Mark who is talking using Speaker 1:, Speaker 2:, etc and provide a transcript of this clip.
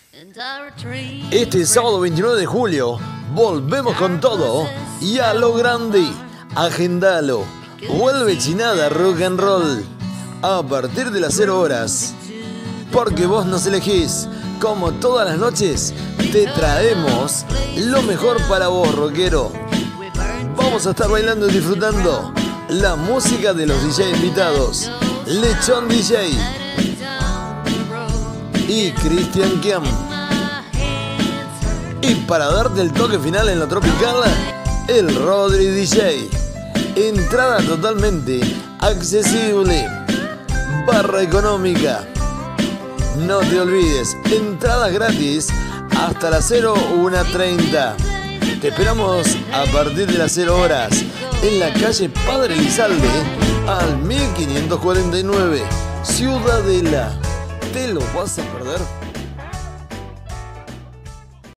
Speaker 1: Este sábado 29 de julio volvemos con todo y a lo grande. Agendalo. Vuelve Chinada Rock and Roll a partir de las 0 horas. Porque vos nos elegís. Como todas las noches, te traemos lo mejor para vos, rockero. Vamos a estar bailando y disfrutando la música de los DJ invitados. Lechón DJ y Cristian Kiam. Y para darte el toque final en lo tropical, el Rodri DJ. Entrada totalmente accesible, barra económica. No te olvides, entradas gratis hasta las 01:30. Te esperamos a partir de las 0 horas en la calle Padre Elizalde al 1549, Ciudadela. ¿Te lo vas a perder?